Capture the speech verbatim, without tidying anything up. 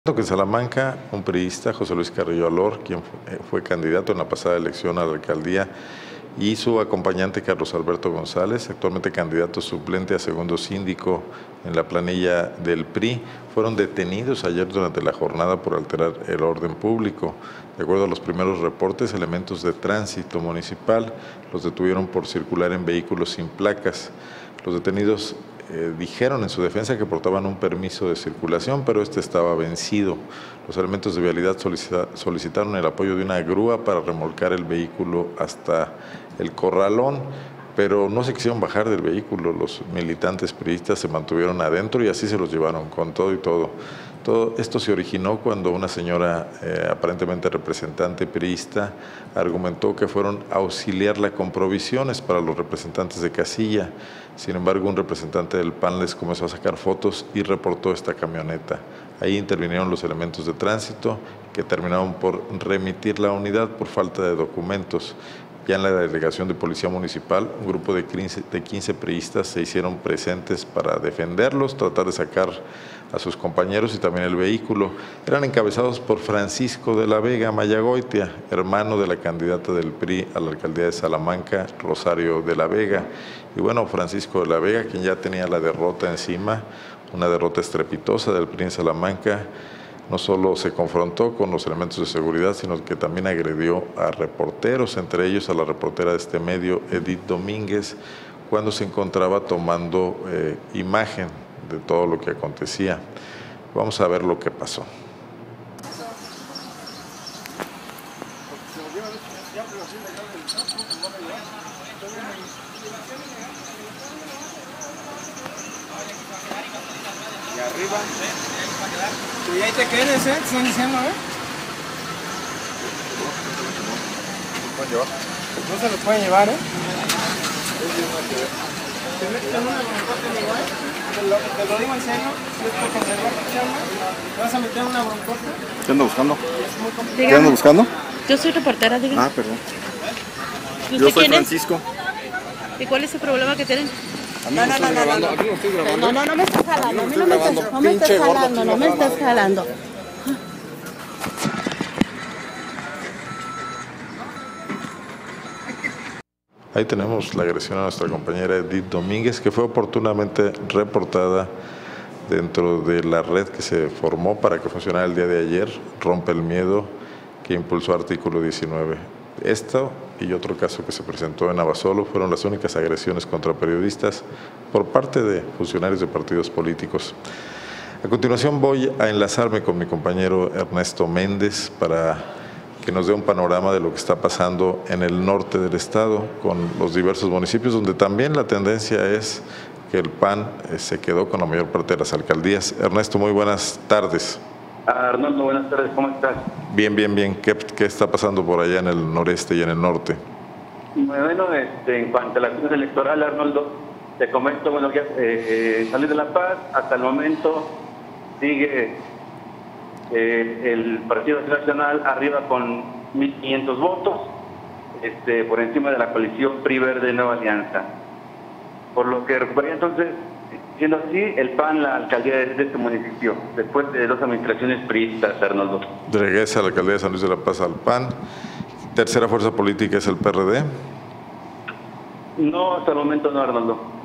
Que en Salamanca, un priista, José Luis Carrillo Alor, quien fue, fue candidato en la pasada elección a la alcaldía, y su acompañante Carlos Alberto González, actualmente candidato suplente a segundo síndico en la planilla del P R I, fueron detenidos ayer durante la jornada por alterar el orden público. De acuerdo a los primeros reportes, elementos de tránsito municipal los detuvieron por circular en vehículos sin placas. Los detenidos eh, dijeron en su defensa que portaban un permiso de circulación, pero este estaba vencido. Los elementos de vialidad solicita, solicitaron el apoyo de una grúa para remolcar el vehículo hasta el corralón, pero no se quisieron bajar del vehículo. Los militantes priistas se mantuvieron adentro y así se los llevaron con todo y todo. Todo esto se originó cuando una señora, eh, aparentemente representante priista, argumentó que fueron a auxiliarla con provisiones para los representantes de casilla. Sin embargo, un representante del P A N les comenzó a sacar fotos y reportó esta camioneta. Ahí intervinieron los elementos de tránsito que terminaron por remitir la unidad por falta de documentos. Ya en la delegación de Policía Municipal, un grupo de quince priistas se hicieron presentes para defenderlos, tratar de sacar a sus compañeros y también el vehículo. Eran encabezados por Francisco de la Vega Mayagoitia, hermano de la candidata del P R I a la alcaldía de Salamanca, Rosario de la Vega. Y bueno, Francisco de la Vega, quien ya tenía la derrota encima, una derrota estrepitosa del P R I en Salamanca, no solo se confrontó con los elementos de seguridad, sino que también agredió a reporteros, entre ellos a la reportera de este medio, Edith Domínguez, cuando se encontraba tomando eh, imagen de todo lo que acontecía. Vamos a ver lo que pasó. Y arriba. Y ahí te quedes, ¿eh? Te están diciendo, ¿eh? ¿Pueden llevar? No se los pueden llevar, ¿eh? Te lo, te lo digo en serio, si es por conservar tu chamba, te vas a meter una broncota. ¿Qué ando buscando? Dígame. ¿Qué ando buscando? Yo soy reportera, dígame. Ah, perdón. ¿Y Yo usted soy quién es? Francisco. ¿Y cuál es el problema que tienen? A mí No, no, no, estoy no, no, grabando. no. Aquí no estoy grabando. No, no, no me estás jalando, a mí no me grabando. estás, no me estás Pinche gordo, jalando, no me aquí no estás jalando. Ahí tenemos la agresión a nuestra compañera Edith Domínguez, que fue oportunamente reportada dentro de la red que se formó para que funcionara el día de ayer, Rompe el Miedo, que impulsó Artículo diecinueve. Esto y otro caso que se presentó en Abasolo fueron las únicas agresiones contra periodistas por parte de funcionarios de partidos políticos. A continuación voy a enlazarme con mi compañero Ernesto Méndez para que nos dé un panorama de lo que está pasando en el norte del estado, con los diversos municipios, donde también la tendencia es que el P A N eh, se quedó con la mayor parte de las alcaldías. Ernesto, muy buenas tardes. Arnoldo, buenas tardes, ¿cómo estás? Bien, bien, bien. ¿Qué, qué está pasando por allá en el noreste y en el norte? Bueno, este, en cuanto a la acción electoral, Arnoldo, te comento, bueno, ya eh, San Luis de la Paz, hasta el momento sigue eh, el Partido Nacional arriba con mil quinientos votos, este, por encima de la coalición P R I Verde Nueva Alianza. Por lo que recuperaría entonces, siendo así, el P A N la alcaldía de, de este municipio, después de dos administraciones priistas, Arnoldo. Regresa a la alcaldía de San Luis de la Paz al P A N. Tercera fuerza política es el P R D. No, hasta el momento no, Arnoldo.